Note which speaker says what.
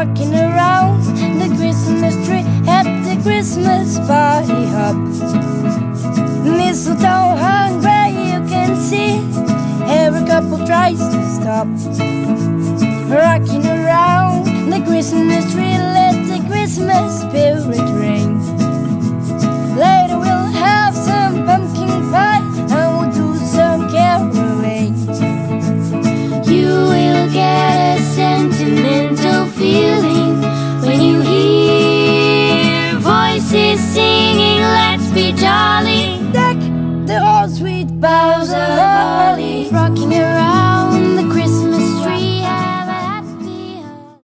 Speaker 1: walking around the Christmas tree at the Christmas party hop. Mistletoe hung where you can see every couple tries to stop. Rocking